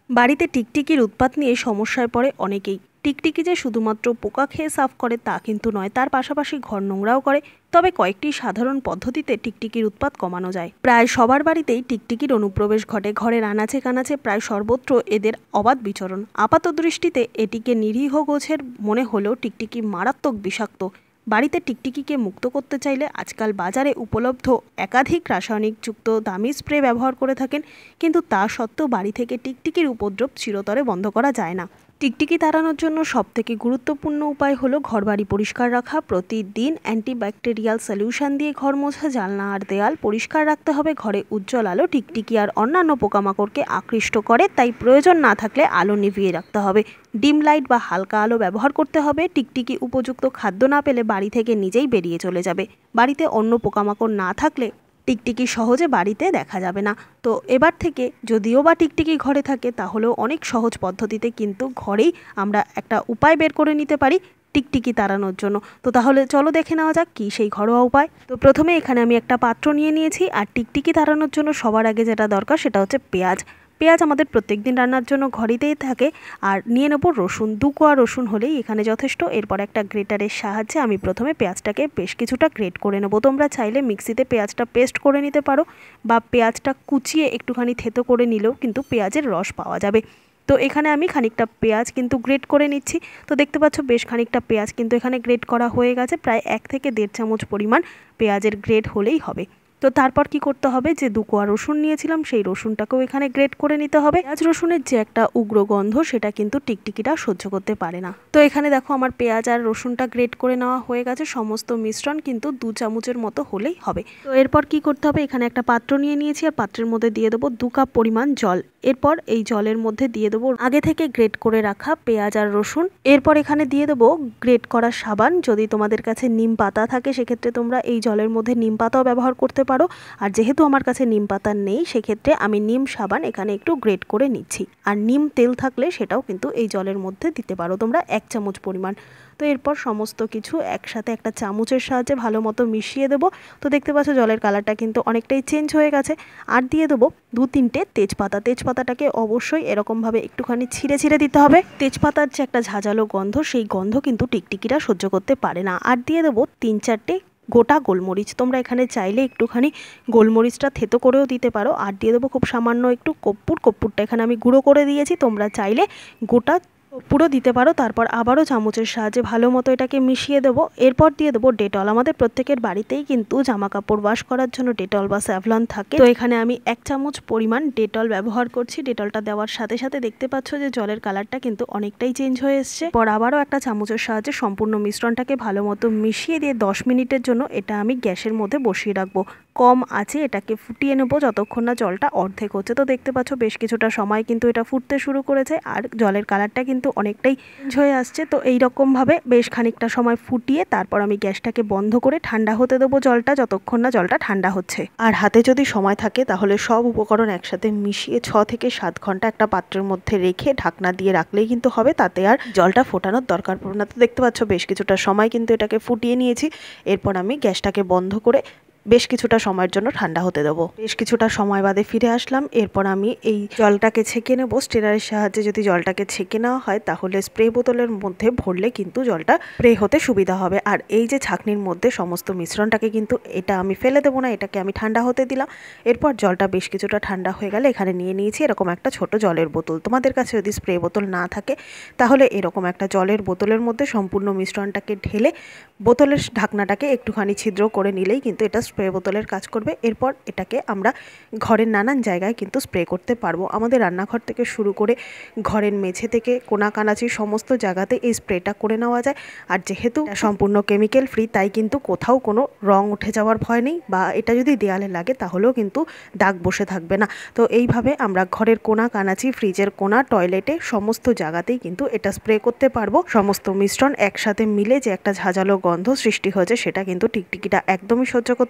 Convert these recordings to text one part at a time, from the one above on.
বাড়িতে টিকটিকির উৎপাত নিয়ে সমস্যায় পড়ে অনেকেই। টিকটিকি যে শুধুমাত্র পোকা খেয়ে সাফ করে তা কিন্তু নয়, তার পাশাপাশি ঘর নোংরাও করে। তবে কয়েকটি সাধারণ পদ্ধতিতে টিকটিকির উৎপাত কমানো যায়। প্রায় সবার বাড়িতেই টিকটিকির অনুপ্রবেশ ঘটে। ঘরের আনাচে কানাচে প্রায় সর্বত্র এদের অবাধ বিচরণ। আপাত দৃষ্টিতে এটিকে নিরীহ গোছের মনে হলেও টিকটিকি মারাত্মক বিষাক্ত। বাড়িতে টিকটিকিকে মুক্ত করতে চাইলে আজকাল বাজারে উপলব্ধ একাধিক রাসায়নিকযুক্ত দামি স্প্রে ব্যবহার করে থাকেন, কিন্তু তা সত্ত্বেও বাড়ি থেকে টিকটিকির উপদ্রব চিরতরে বন্ধ করা যায় না। টিকটিকি তাড়ানোর জন্য সবথেকে গুরুত্বপূর্ণ উপায় হলো ঘরবাড়ি পরিষ্কার রাখা। প্রতিদিন অ্যান্টিব্যাকটেরিয়াল সলিউশন দিয়ে ঘর মোছা, জানলা আর দেয়াল পরিষ্কার রাখতে হবে। ঘরে উজ্জ্বল আলো টিকটিকি আর অন্যান্য পোকামাকড়কে আকৃষ্ট করে, তাই প্রয়োজন না থাকলে আলো নিভিয়ে রাখতে হবে। ডিম লাইট বা হালকা আলো ব্যবহার করতে হবে। টিকটিকি উপযুক্ত খাদ্য না পেলে বাড়ি থেকে নিজেই বেরিয়ে চলে যাবে। বাড়িতে অন্য পোকামাকড় না থাকলে টিকটিকি সহজে বাড়িতে দেখা যাবে না। তো এবার থেকে যদিও বা টিকটিকি ঘরে থাকে, তাহলেও অনেক সহজ পদ্ধতিতে কিন্তু ঘরেই আমরা একটা উপায় বের করে নিতে পারি টিকটিকি তাড়ানোর জন্য। তো তাহলে চলো দেখে নেওয়া যাক কী সেই ঘরোয়া উপায়। তো প্রথমে এখানে আমি একটা পাত্র নিয়ে নিয়েছি, আর টিকটিকি তাড়ানোর জন্য সবার আগে যেটা দরকার সেটা হচ্ছে পেঁয়াজ। পেঁয়াজ আমাদের প্রত্যেকদিন রান্নার জন্য ঘরেতেই থাকে। আর নিয়ে নেব রসুন, 2 কোয়া রসুন হলেই এখানে যথেষ্ট। এরপর একটা গ্রেটারের সাহায্যে আমি প্রথমে পেঁয়াজটাকে বেশ কিছুটা গ্রেট করে নেব। তোমরা চাইলে মিক্সিতে পেঁয়াজটা পেস্ট করে নিতে পারো, বা পেঁয়াজটা কুচিয়ে একটুখানি থেতো করে নিলেও কিন্তু পেঁয়াজের রস পাওয়া যাবে। তো এখানে আমি খানিকটা পেঁয়াজ কিন্তু গ্রেট করে নিচ্ছি। তো দেখতে পাচ্ছ বেশ খানিকটা পেঁয়াজ কিন্তু এখানে গ্রেট করা হয়ে গেছে। প্রায় 1 থেকে 1.5 চামচ পরিমাণ পেঁয়াজের গ্রেট হলেই হবে। তো তারপর কি করতে হবে, যে 2 কোয়া রসুন নিয়েছিলাম সেই রসুনটাকেও এখানে গ্রেট করে নিতে হবে। পেঁয়াজ রসুনের যে একটা উগ্র গন্ধ সেটা কিন্তু টিকটিকিটা সহ্য করতে পারে না। তো এখানে দেখো আমার পেঁয়াজ আর রসুনটা গ্রেট করে নেওয়া হয়ে গেছে। সমস্ত মিশ্রণ কিন্তু 2 চামচের মতো হলেই হবে। তো এরপর কি করতে হবে, এখানে একটা পাত্র নিয়ে নিয়েছি, আর পাত্রের মধ্যে দিয়ে দেবো 2 কাপ পরিমাণ জল। এরপর এই জলের মধ্যে দিয়ে দেবো আগে থেকে গ্রেট করে রাখা পেঁয়াজ আর রসুন। এরপর এখানে দিয়ে দেবো গ্রেট করা সাবান। যদি তোমাদের কাছে নিম পাতা থাকে সেক্ষেত্রে তোমরা এই জলের মধ্যে নিম পাতাও ব্যবহার করতে পারো। আর যেহেতু আমার কাছে নিম পাতা নেই, সেক্ষেত্রে আমি নিম সাবান এখানে একটু গ্রেট করে নিচ্ছি। আর নিম তেল থাকলে সেটাও কিন্তু এই জলের মধ্যে দিতে পারো তোমরা 1 চামচ পরিমাণ। তো এরপর সমস্ত কিছু একসাথে একটা চামচের সাহায্যে ভালো মতো মিশিয়ে দেবো। তো দেখতে পাচ্ছ জলের কালারটা কিন্তু অনেকটাই চেঞ্জ হয়ে গেছে। আর দিয়ে দেবো 2-3টে তেজপাতা। তেজপাতাটাকে অবশ্যই এরকমভাবে একটুখানি ছিঁড়ে ছিঁড়ে দিতে হবে। তেজপাতার যে একটা ঝাঁঝালো গন্ধ, সেই গন্ধ কিন্তু টিকটিকিরা সহ্য করতে পারে না। আর দিয়ে দেবো 3-4টে গোটা গোলমরিচ। তোমরা এখানে চাইলে একটুখানি গোলমরিচটা থেতো করেও দিতে পারো। আর দিয়ে দেবো খুব সামান্য একটু কর্পূর। কর্পূরটা এখানে আমি গুঁড়ো করে দিয়েছি, তোমরা চাইলে গোটা পুরো দিতে পারো। তারপর আবারও চামচের সাহায্যে ভালো মতো এটাকে মিশিয়ে দেবো। এরপর দিয়ে দেবো ডেটল। আমাদের প্রত্যেকের বাড়িতেই কিন্তু জামা কাপড় ওয়াশ করার জন্য ডেটল বা স্যাভলন থাকে। তো এখানে আমি 1 চামচ পরিমাণ ডেটল ব্যবহার করছি। ডেটলটা দেওয়ার সাথে সাথে দেখতে পাচ্ছ যে জলের কালারটা কিন্তু অনেকটাই চেঞ্জ হয়ে এসছে। পর আবারও একটা চামচের সাহায্যে সম্পূর্ণ মিশ্রণটাকে ভালো মতো মিশিয়ে দিয়ে 10 মিনিটের জন্য এটা আমি গ্যাসের মধ্যে বসিয়ে রাখবো। কম আছে এটাকে ফুটিয়ে নেবো যতক্ষণ না জলটা অর্ধেক হচ্ছে। তো দেখতে পাচ্ছ বেশ কিছুটা সময় কিন্তু এটা ফুটতে শুরু করেছে, আর জলের কালারটা কিন্তু অনেকটাই চেঞ্জ হয়ে আসছে। তো এইরকমভাবে বেশ খানিকটা সময় ফুটিয়ে তারপর আমি গ্যাসটাকে বন্ধ করে ঠান্ডা হতে দেবো জলটা, যতক্ষণ না জলটা ঠান্ডা হচ্ছে। আর হাতে যদি সময় থাকে তাহলে সব উপকরণ একসাথে মিশিয়ে 6 থেকে 7 ঘন্টা একটা পাত্রের মধ্যে রেখে ঢাকনা দিয়ে রাখলেই কিন্তু হবে। তাতে আর জলটা ফোটানোর দরকার পড়বে না। তো দেখতে পাচ্ছ বেশ কিছুটা সময় কিন্তু এটাকে ফুটিয়ে নিয়েছি। এরপর আমি গ্যাসটাকে বন্ধ করে বেশ কিছুটা সময়ের জন্য ঠান্ডা হতে দেবো। বেশ কিছুটা সময় বাদে ফিরে আসলাম। এরপর আমি এই জলটাকে ছেঁকে নেবো। স্ট্রেনারের সাহায্যে যদি জলটাকে ছেঁকে নেওয়া হয় তাহলে স্প্রে বোতলের মধ্যে ভরলে কিন্তু জলটা স্প্রে হতে সুবিধা হবে। আর এই যে ছাঁকনির মধ্যে সমস্ত মিশ্রণটাকে কিন্তু এটা আমি ফেলে দেবো না, এটাকে আমি ঠান্ডা হতে দিলাম। এরপর জলটা বেশ কিছুটা ঠান্ডা হয়ে গেলে এখানে নিয়ে নিয়েছি এরকম একটা ছোট জলের বোতল। তোমাদের কাছে যদি স্প্রে বোতল না থাকে তাহলে এরকম একটা জলের বোতলের মধ্যে সম্পূর্ণ মিশ্রণটাকে ঢেলে বোতলের ঢাকনাটাকে একটুখানি ছিদ্র করে নিলেই কিন্তু এটা স্প্রে বোতলের কাজ করবে। এরপর এটাকে আমরা ঘরের নানান জায়গায় কিন্তু স্প্রে করতে পারবো। আমাদের রান্নাঘর থেকে শুরু করে ঘরের মেঝে থেকে কোনা কানাচি সমস্ত জায়গাতে এই স্প্রেটা করে নেওয়া যায়। আর যেহেতু সম্পূর্ণ কেমিক্যাল ফ্রি, তাই কিন্তু কোথাও কোনো রং উঠে যাওয়ার ভয় নেই, বা এটা যদি দেয়ালে লাগে তাহলেও কিন্তু দাগ বসে থাকবে না। তো এইভাবে আমরা ঘরের কোনা কানাচি, ফ্রিজের কোনা, টয়লেটে সমস্ত জায়গাতেই কিন্তু এটা স্প্রে করতে পারবো। সমস্ত মিশ্রণ একসাথে মিলে যে একটা ঝাঁঝালো গন্ধ সৃষ্টি হয়েছে সেটা কিন্তু টিকটিকিটা একদমই সহ্য করতে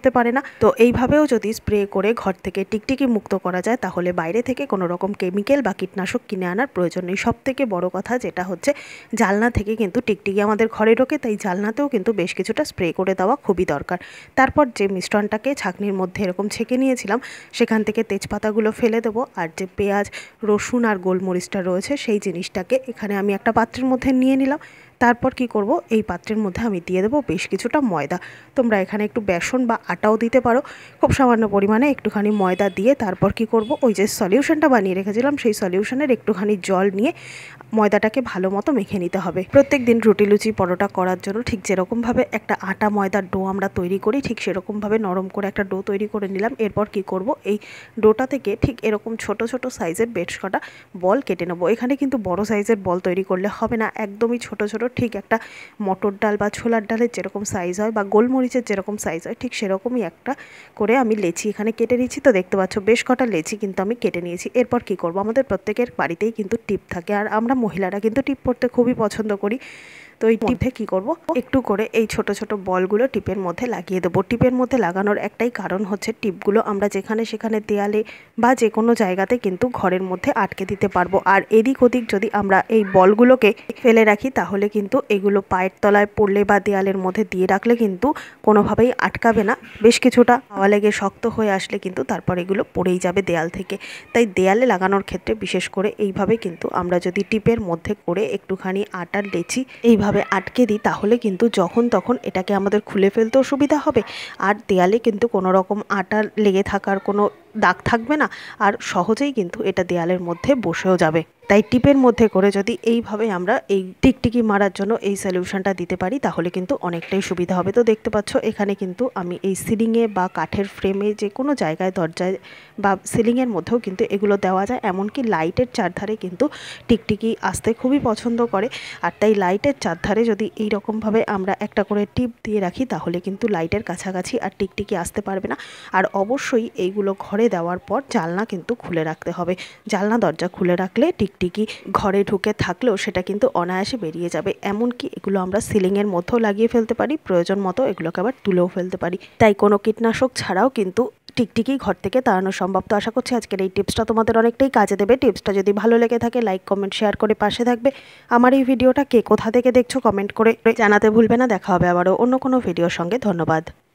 করতে পারে না। তো এইভাবেও যদি স্প্রে করে ঘর থেকে টিকটিকি মুক্ত করা যায় তাহলে বাইরে থেকে কোনো রকম কেমিক্যাল বা কীটনাশক কিনে আনার প্রয়োজন নেই। সবথেকে বড় কথা যেটা হচ্ছে জানলা থেকে কিন্তু টিকটিকি আমাদের ঘরে ঢোকে, তাই জানলাতেও কিন্তু বেশ কিছুটা স্প্রে করে দেওয়া খুবই দরকার। তারপর যে মিশ্রণটাকে ছাঁকনির মধ্যে এরকম ছেঁকে নিয়েছিলাম সেখান থেকে তেজপাতাগুলো ফেলে দেবো, আর যে পেঁয়াজ, রসুন আর গোলমরিচটা রয়েছে সেই জিনিসটাকে এখানে আমি একটা পাত্রের মধ্যে নিয়ে নিলাম। তারপর কি করব, এই পাত্রের মধ্যে আমি দিয়ে দেবো বেশ কিছুটা ময়দা। তোমরা এখানে একটু বেসন বা আটাও দিতে পারো। খুব সামান্য পরিমাণে একটুখানি ময়দা দিয়ে তারপর কি করব, ওই যে সলিউশনটা বানিয়ে রেখেছিলাম সেই সলিউশনের একটুখানি জল নিয়ে ময়দাটাকে ভালো মতো মেখে নিতে হবে। প্রত্যেক দিন রুটি লুচি পরোটা করার জন্য ঠিক যেরকমভাবে একটা আটা ময়দার ডো আমরা তৈরি করি ঠিক সেরকমভাবে নরম করে একটা ডো তৈরি করে নিলাম। এরপর কি করব, এই ডোটা থেকে ঠিক এরকম ছোট ছোট সাইজের বেশ কটা বল কেটে নেবো। এখানে কিন্তু বড় সাইজের বল তৈরি করলে হবে না, একদমই ছোট ছোট ঠিক একটা মটর ডাল বা ছোলার ডালের যেরকম সাইজ হয় বা গোলমরিচের যেরকম সাইজ হয় ঠিক সেরকমই একটা করে আমি লেচি এখানে কেটে নিয়েছি। তো দেখতে পাচ্ছ বেশ কটা লেচি কিন্তু আমি কেটে নিয়েছি। এরপর কি করব, আমাদের প্রত্যেকের বাড়িতেই কিন্তু টিপ থাকে, আর আমরা মহিলারা কিন্তু টিপ পরতে খুবই পছন্দ করি। তো এই টিপে কি করব, একটু করে এই ছোট ছোট বলগুলো টিপের মধ্যে লাগিয়ে দেবো। টিপের মধ্যে লাগানোর একটাই কারণ হচ্ছে টিপগুলো আমরা যেখানে সেখানে দেয়ালে বা যে কোনো জায়গাতে কিন্তু ঘরের মধ্যে আটকে দিতে পারবো। আর এদিক ওদিক যদি আমরা এই বলগুলোকে ফেলে রাখি তাহলে কিন্তু এগুলো পায়ের তলায় পড়লে বা দেয়ালের মধ্যে দিয়ে রাখলে কিন্তু কোনোভাবেই আটকাবে না। বেশ কিছুটা হাওয়া লেগে শক্ত হয়ে আসলে কিন্তু তারপর এগুলো পড়েই যাবে দেয়াল থেকে। তাই দেয়ালে লাগানোর ক্ষেত্রে বিশেষ করে এইভাবে কিন্তু আমরা যদি টিপের মধ্যে করে একটুখানি আটার লেচি এইভাবে আটকে দিই তাহলে কিন্তু যখন তখন এটাকে আমাদের খুলে ফেলতেও সুবিধা হবে, আর দেয়ালে কিন্তু কোনো রকম আটা লেগে থাকার কোনো দাগ থাকবে না, আর সহজেই কিন্তু এটা দেয়ালের মধ্যে বসেও যাবে। তাই টিপের মধ্যে করে যদি এইভাবে আমরা এই টিকটিকি মারার জন্য এই সলিউশনটা দিতে পারি তাহলে কিন্তু অনেকটাই সুবিধা হবে। তো দেখতে পাচ্ছ এখানে কিন্তু আমি এই সিলিংয়ে বা কাঠের ফ্রেমে যে কোনো জায়গায় দরজায় বা সিলিংয়ের মধ্যেও কিন্তু এগুলো দেওয়া যায়। এমনকি লাইটের চারধারে কিন্তু টিকটিকি আসতে খুবই পছন্দ করে, আর তাই লাইটের চারধারে যদি এই রকমভাবে আমরা একটা করে টিপ দিয়ে রাখি তাহলে কিন্তু লাইটের কাছাকাছি আর টিকটিকি আসতে পারবে না। আর অবশ্যই এইগুলো ঘরে দেওয়ার পর জানলা কিন্তু খুলে রাখতে হবে। জানলা দরজা খুলে রাখলে টিকটিকি ঘরে ঢুকে থাকলেও সেটা কিন্তু অনায়াসে বেরিয়ে যাবে। এমনকি এগুলো আমরা সিলিংয়ের মধ্যেও লাগিয়ে ফেলতে পারি, প্রয়োজন মতো এগুলোকে আবার তুলেও ফেলতে পারি। তাই কোনো কীটনাশক ছাড়াও কিন্তু টিকটিকি ঘর থেকে তাড়ানো সম্ভব। তো আশা করছি আজকের এই টিপসটা তোমাদের অনেকটাই কাজে দেবে। টিপসটা যদি ভালো লেগে থাকে লাইক কমেন্ট শেয়ার করে পাশে থাকবে। আমার এই ভিডিওটা কে কোথা থেকে দেখছো কমেন্ট করে জানাতে ভুলবে না। দেখা হবে আবারও অন্য কোনো ভিডিওর সঙ্গে। ধন্যবাদ।